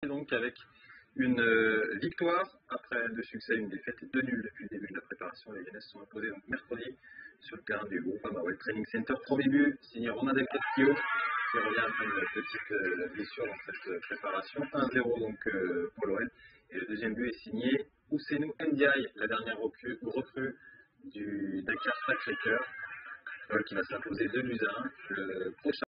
Donc avec une victoire après 2 succès, une défaite et 2 nuls depuis le début de la préparation. Les Lyonnais se sont imposés donc mercredi sur le terrain du Groupama Well Training Center. Premier but signé Romain Del Castillo qui revient après une petite blessure dans cette préparation. 1-0 donc pour l'OL. Et le deuxième but est signé Ousseynou Ndiaye, la dernière recrue du Dakar Sacré-Cœur, qui va s'imposer 2-1. Le prochain